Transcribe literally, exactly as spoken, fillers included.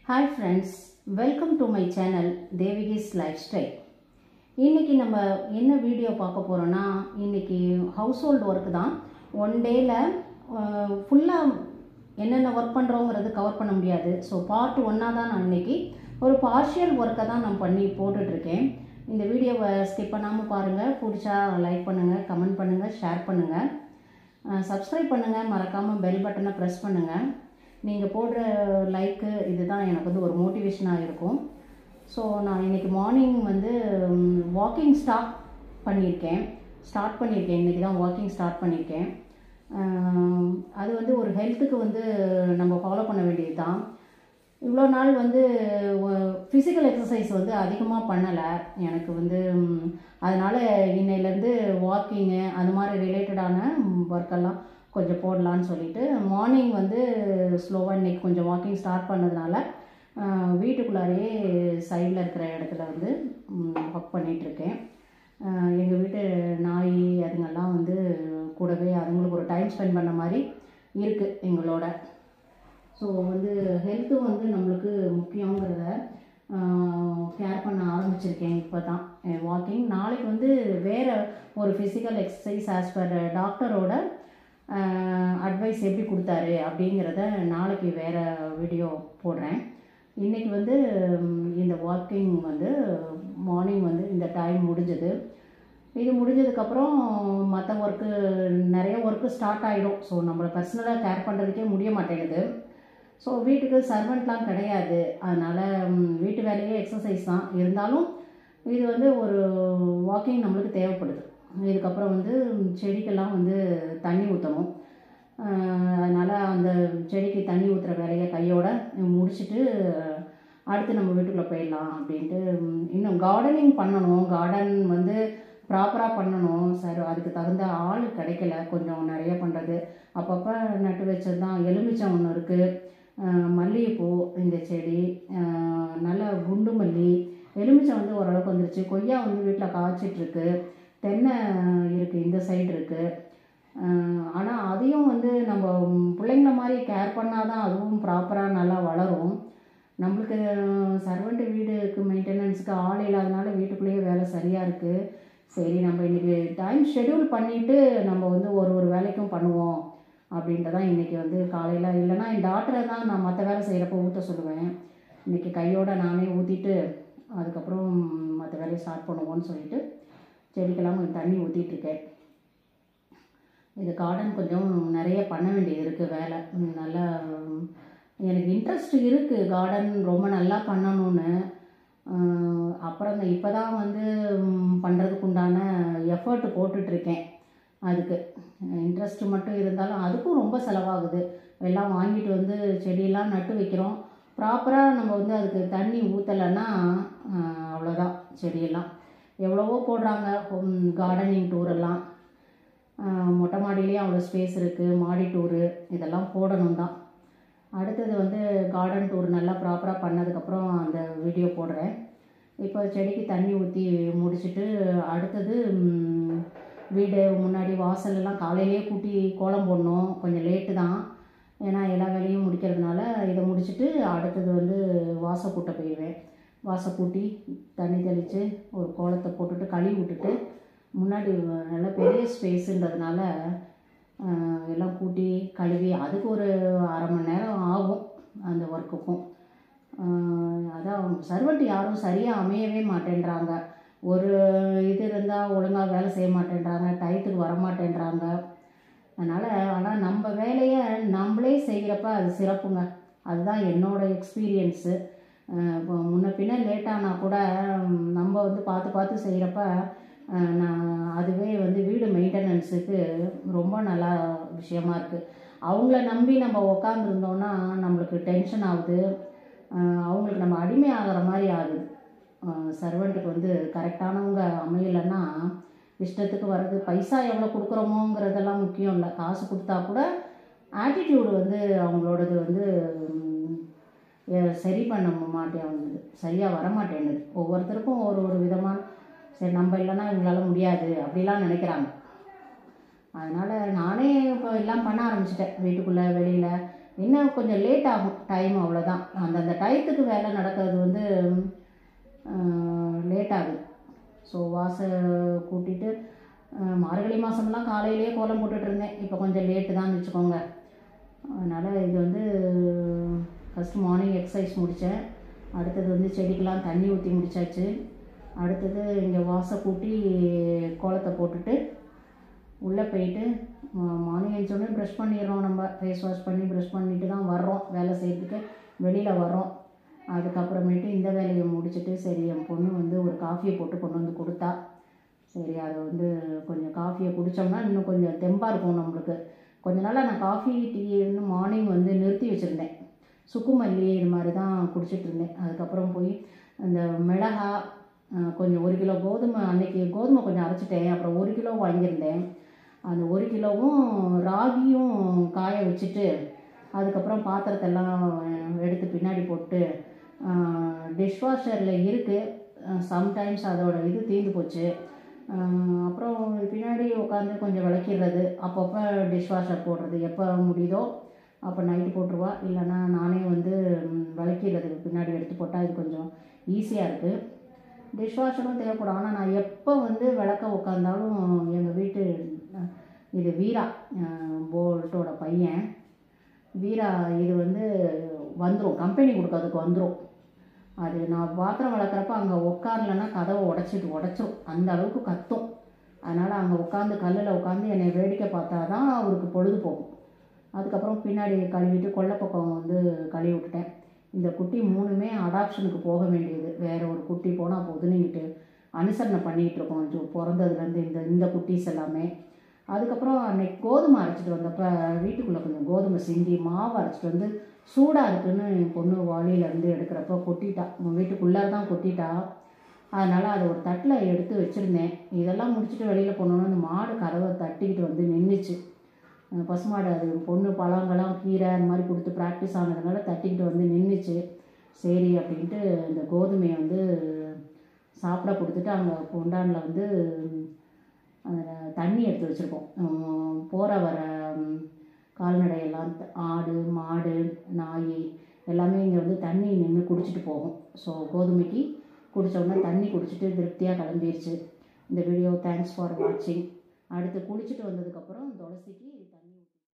Hi friends, welcome to my channel Devigi's Lifestyle. இன்னைக்கு நம்ம என்ன வீடியோ பார்க்க போறோம்னா இன்னைக்கு ஹவுஸ் ஹோல்ட் ஒர்க் தான். ஒன் டேல ஃபுல்லா என்னென்ன ஒர்க் பண்றோம்ங்கிறது கவர் பண்ண முடியாது. ஸோ பார்ட் ஒன்னா தான் நான் இன்னைக்கு ஒரு பார்ஷியல் ஒர்க்கை தான் நான் பண்ணி போட்டுட்டு இருக்கேன். இந்த வீடியோவை ஸ்கிப் பண்ணாமல் பாருங்கள். பிடிச்சா லைக் பண்ணுங்கள், கமெண்ட் பண்ணுங்கள், ஷேர் பண்ணுங்கள், சப்ஸ்கிரைப் பண்ணுங்கள், மறக்காமல் பெல் பட்டனை ப்ரெஸ் பண்ணுங்கள். நீங்கள் போடுற லைக்கு இதுதான் எனக்கு வந்து ஒரு மோட்டிவேஷனாக இருக்கும். ஸோ நான் இன்றைக்கி மார்னிங் வந்து வாக்கிங் ஸ்டார்ட் பண்ணியிருக்கேன் ஸ்டார்ட் பண்ணியிருக்கேன் இன்றைக்கி தான் வாக்கிங் ஸ்டார்ட் பண்ணியிருக்கேன். அது வந்து ஒரு ஹெல்த்துக்கு வந்து நம்ம ஃபாலோ பண்ண வேண்டியது தான். இவ்வளோ நாள் வந்து ஃபிசிக்கல் எக்ஸசைஸ் வந்து அதிகமாக பண்ணலை எனக்கு வந்து. அதனால் இன்னையிலேருந்து வாக்கிங்கு அது மாதிரி ரிலேட்டடான ஒர்க்கெல்லாம் கொஞ்சம் போடலான்னு சொல்லிட்டு மார்னிங் வந்து ஸ்லோவாக இன்றைக்கி கொஞ்சம் வாக்கிங் ஸ்டார்ட் பண்ணதுனால வீட்டுக்குள்ளாரையே சைடில் இருக்கிற இடத்துல வந்து ஒர்க் பண்ணிகிட்ருக்கேன். எங்கள் வீட்டு நாய் அதுங்கெல்லாம் வந்து கூடவே அதுங்களுக்கு ஒரு டைம் ஸ்பெண்ட் பண்ண மாதிரி இருக்குது எங்களோட. ஸோ வந்து ஹெல்த்து வந்து நம்மளுக்கு முக்கியங்கிறத கேர் பண்ண ஆரம்பிச்சிருக்கேன் இப்போ தான் வாக்கிங். நாளைக்கு வந்து வேறு ஒரு ஃபிசிக்கல் எக்ஸசைஸ் ஆஸ் பர் டாக்டரோட அட்வைஸ் எப்படி கொடுத்தாரு அப்படிங்கிறத நாளைக்கு வேறு வீடியோ போடுறேன். இன்றைக்கி வந்து இந்த வாக்கிங் வந்து மார்னிங் வந்து இந்த டைம் முடிஞ்சது. இது முடிஞ்சதுக்கப்புறம் மற்ற ஒர்க்கு நிறைய ஒர்க்கு ஸ்டார்ட் ஆகிடும். ஸோ நம்மளை பர்சனலாக கேர் பண்ணுறதுக்கே முடிய மாட்டேங்குது. ஸோ வீட்டுக்கு சர்வெண்ட்லாம் கிடையாது, அதனால் வீட்டு வேலையே எக்ஸசைஸ் தான். இருந்தாலும் இது வந்து ஒரு வாக்கிங் நம்மளுக்கு தேவைப்படுது. இதுக்கப்புறம் வந்து செடிக்கெல்லாம் வந்து தண்ணி ஊற்றணும். அதனால் அந்த செடிக்கு தண்ணி ஊற்றுற வேலையை கையோட முடிச்சுட்டு அடுத்து நம்ம வீட்டுக்குள்ளே போயிடலாம் அப்படின்ட்டு. இன்னும் கார்டனிங் பண்ணணும், கார்டன் வந்து ப்ராப்பராக பண்ணணும் சார். அதுக்கு தகுந்த ஆள் கிடைக்கல, கொஞ்சம் நிறைய பண்ணுறது. அப்பப்போ நட்டு வச்சது தான். எலுமிச்சம் ஒன்று இருக்குது, மல்லிகைப்பூ இந்த செடி, நல்ல குண்டு மல்லி, எலுமிச்சம் வந்து ஓரளவுக்கு வந்துருச்சு. கொய்யா வந்து வீட்டில் காய்ச்சிட்ருக்கு, தென்னை இருக்குது, இந்த சைடு இருக்குது. ஆனால் அதையும் வந்து நம்ம பிள்ளைங்கள மாதிரி கேர் பண்ணால் தான் அதுவும் ப்ராப்பராக நல்லா வளரும். நம்மளுக்கு சர்வெண்ட் வீடுக்கு மெயின்டெனன்ஸுக்கு ஆள் இல்லாதனால வீட்டுக்குள்ளேயே வேலை சரியாக இருக்குது. சரி, நம்ம இன்றைக்கி டைம் ஷெடியூல் பண்ணிவிட்டு நம்ம வந்து ஒரு ஒரு வேலைக்கும் பண்ணுவோம் அப்படின்ட்டு தான் இன்றைக்கி வந்து காலையில். இல்லைனா என் டாக்டரை தான் நான் மற்ற வேலை செய்கிறப்ப ஊற்ற சொல்லுவேன். இன்றைக்கி கையோடு நானே ஊற்றிட்டு அதுக்கப்புறம் மற்ற வேலையை ஸ்டார்ட் பண்ணுவோன்னு சொல்லிட்டு செடிக்கெல்லாம் கொஞ்சம் தண்ணி ஊற்றிட்டுருக்கேன். இது கார்டன் கொஞ்சம் நிறைய பண்ண வேண்டியது இருக்குது வேலை. நல்லா எனக்கு இன்ட்ரெஸ்ட் இருக்குது கார்டன் ரொம்ப நல்லா பண்ணணும்னு. அப்புறம் இந்த இப்போ தான் வந்து பண்ணுறதுக்கு உண்டான எஃபர்ட் போட்டுட்ருக்கேன். அதுக்கு இன்ட்ரெஸ்ட் மட்டும் இருந்தாலும் அதுக்கும் ரொம்ப செலவாகுது. எல்லாம் வாங்கிட்டு வந்து செடியெல்லாம் நட்டு வைக்கிறோம், ப்ராப்பராக நம்ம வந்து அதுக்கு தண்ணி ஊற்றலைன்னா அவ்வளோதான். செடியெல்லாம் எவ்வளவோ போடுறாங்க கார்டனிங் டூரெல்லாம். மொட்டை மாடியிலேயே அவ்வளோ ஸ்பேஸ் இருக்குது, மாடி டூரு இதெல்லாம் போடணும் தான். அடுத்தது வந்து கார்டன் டூர் நல்லா ப்ராப்பராக பண்ணதுக்கப்புறம் அந்த வீடியோ போடுறேன். இப்போ செடிக்கு தண்ணி ஊற்றி முடிச்சுட்டு அடுத்தது வீடு முன்னாடி வாசலெல்லாம் காலையிலேயே கூட்டி கோலம் போடணும். கொஞ்சம் லேட்டு தான், ஏன்னா எல்லா வேலையும் முடிக்கிறதுனால. இதை முடிச்சுட்டு அடுத்தது வந்து வாசை கூட்ட போயிடுவேன். வாசை கூட்டி தண்ணி தெளித்து ஒரு கோலத்தை போட்டுட்டு கழுவி விட்டுட்டு, முன்னாடி நல்ல பெரிய ஸ்பேஸுன்றதுனால எல்லாம் கூட்டி கழுவி அதுக்கு ஒரு அரை மணி நேரம் ஆகும் அந்த ஒர்க்குக்கும். அதான் சர்வெண்ட் யாரும் சரியாக அமையவே மாட்டேன்றாங்க. ஒரு இது இருந்தால் ஒழுங்காக வேலை செய்ய மாட்டேன்றாங்க, டயத்துக்கு வரமாட்டேன்றாங்க. அதனால் ஆனால் நம்ம வேலையை நம்மளே செய்கிறப்ப அது சிறப்புங்க. அதுதான் என்னோடய எக்ஸ்பீரியன்ஸு. இப்போ முன்ன பின்ன லேட்டானா கூட நம்ம வந்து பார்த்து பார்த்து செய்கிறப்ப நான் அதுவே வந்து வீடு மெயின்டெனன்ஸுக்கு ரொம்ப நல்லா விஷயமா இருக்குது. அவங்கள நம்பி நம்ம உக்காந்துருந்தோன்னா நம்மளுக்கு டென்ஷன் ஆகுது, அவங்களுக்கு நம்ம அடிமை ஆகிற மாதிரி ஆகுது. சர்வெண்ட்டுக்கு வந்து கரெக்டானவங்க அமையலைன்னா இஷ்டத்துக்கு வர்றது. பைசா எவ்வளோ கொடுக்குறோமோங்கிறதெல்லாம் முக்கியம் இல்லை, காசு கொடுத்தா கூட ஆட்டிடியூடு வந்து அவங்களோடது வந்து சரி பண்ண மாட்டேங்குது, சரியாக வரமாட்டேங்குது. ஒவ்வொருத்தருக்கும் ஒரு ஒரு விதமான சரி நம்ம இல்லைன்னா இவங்களால முடியாது அப்படிலாம் நினைக்கிறாங்க. அதனால் நானே இப்போ எல்லாம் பண்ண ஆரம்பிச்சிட்டேன். வீட்டுக்குள்ளே வெளியில் என்ன கொஞ்சம் லேட் ஆகும் டைம், அவ்வளோதான். அந்தந்த டயத்துக்கு வேலை நடக்கிறது வந்து லேட் ஆகுது. ஸோ வாசல் கூட்டிகிட்டு மார்கழி மாதம்லாம் காலையிலேயே கோலம் போட்டுட்டு இருந்தேன். இப்போ கொஞ்சம் லேட்டு தான் வச்சுக்கோங்க. அதனால் இது வந்து ஃபஸ்ட்டு மார்னிங் எக்ஸசைஸ் முடித்தேன். அடுத்தது வந்து செடிக்கெலாம் தண்ணி ஊற்றி முடித்தாச்சு. அடுத்தது இங்கே வாசல் கூட்டி கோலத்தை போட்டுட்டு உள்ளே போயிட்டு மார்னிங் எழுந்தோடனே ப்ரஷ் பண்ணிடுறோம். நம்ம ஃபேஸ் வாஷ் பண்ணி ப்ரஷ் பண்ணிட்டு தான் வர்றோம் வேலை செய்கிறதுக்கு, வெளியில் வர்றோம். அதுக்கப்புறமேட்டு இந்த வேலையை முடிச்சுட்டு சரி என் பொண்ணு வந்து ஒரு காஃபியை போட்டு கொண்டு வந்து கொடுத்தா. சரி அதை வந்து கொஞ்சம் காஃபியை குடித்தோம்னா இன்னும் கொஞ்சம் தெம்பாக இருக்கும் நம்மளுக்கு. கொஞ்ச நாளாக நான் காஃபி டீ இன்னும் மார்னிங் வந்து நிறுத்தி வச்சுருந்தேன். சுக்குமல்லி இது மாதிரி தான் குடிச்சிட்டு இருந்தேன். அதுக்கப்புறம் போய் அந்த மிளகா கொஞ்சம் ஒரு கிலோ கோதுமை, அன்றைக்கி கோதுமை கொஞ்சம் அரைச்சிட்டேன். அப்புறம் ஒரு கிலோ வாங்கியிருந்தேன். அந்த ஒரு கிலோவும் ராகியும் காய வச்சுட்டு அதுக்கப்புறம் பாத்திரத்தெல்லாம் எடுத்து பின்னாடி போட்டு டிஷ்வாஷரில் இருக்குது. சம்டைம்ஸ் அதோட இது தீர்ந்து போச்சு. அப்புறம் பின்னாடி உட்காந்து கொஞ்சம் விளக்கிடுறது, அப்பப்போ டிஷ்வாஷர் போடுறது, எப்போ முடியுதோ அப்போ நைட்டு போட்டுருவா. இல்லைன்னா நானே வந்து விளக்கிடுறதுக்கு பின்னாடி எடுத்து போட்டால் இது கொஞ்சம் ஈஸியாக இருக்குது. டிஷ்வாஷரும் தேவைப்படும். ஆனால் நான் எப்போ வந்து விளக்க உட்காந்தாலும் எங்கள் வீட்டு இது வீரா போல்ட்டோட பையன் வீரா இது வந்து வந்துடும், கம்பெனி கொடுக்கறதுக்கு வந்துடும். அது நான் பாத்திரம் வளர்க்குறப்ப அங்கே உட்காரலன்னா கதவை உடச்சிட்டு உடச்சிரும், அந்த அளவுக்கு கத்தும். அதனால் அங்கே உட்காந்து கல்லில் உட்காந்து என்னை வேடிக்கை பார்த்தா தான் அவருக்கு பொழுது போகும். அதுக்கப்புறம் பின்னாடி கழுவிட்டு கொல்லை பக்கம் வந்து கழுவி விட்டுட்டேன். இந்த குட்டி மூணுமே அடாப்ஷனுக்கு போக வேண்டியது. வேறு ஒரு குட்டி போனால் போதுன்னுக்கிட்டு அனுசரணை பண்ணிகிட்டு இருக்கோம் கொஞ்சம் பிறந்ததுலேருந்து இந்த இந்த குட்டீஸ் எல்லாமே. அதுக்கப்புறம் அன்னைக்கு கோதுமை அரைச்சிட்டு வந்தப்போ வீட்டுக்குள்ளே கொஞ்சம் கோதுமை சிந்தி மாவு அரைச்சிட்டு வந்து சூடாக இருக்குதுன்னு என் பொண்ணு வாளியிலேருந்து எடுக்கிறப்ப கொட்டிட்டா. வீட்டுக்குள்ளே தான் கொட்டிட்டா. அதனால் அதை ஒரு தட்டில் எடுத்து வச்சுருந்தேன். இதெல்லாம் முடிச்சுட்டு வெளியில் போனோன்னா அந்த மாடு கதவை தட்டிக்கிட்டு வந்து நின்றுச்சு. பசுமாடு அது பொண்ணு பழங்கள்லாம் கீரை அந்த மாதிரி கொடுத்து ப்ராக்டிஸ் ஆனதுனால தட்டிக்கிட்டு வந்து நின்றுச்சு. சரி அப்படின்ட்டு இந்த கோதுமையை வந்து சாப்பிட கொடுத்துட்டு அங்கே குண்டானில் வந்து தண்ணி எடுத்து வச்சுருக்கோம். போகிற வர கால்நடையெல்லாம் ஆடு மாடு நாய் எல்லாமே இங்கே வந்து தண்ணி நின்று குடிச்சிட்டு போகும். ஸோ கோதுமைக்கு குடித்தோடனே தண்ணி குடிச்சிட்டு திருப்தியாக கிளம்பிடுச்சு. இந்த வீடியோ தேங்க்ஸ் ஃபார் வாட்சிங். அடுத்து குளிச்சுட்டு வந்ததுக்கப்புறம் துளசிக்கு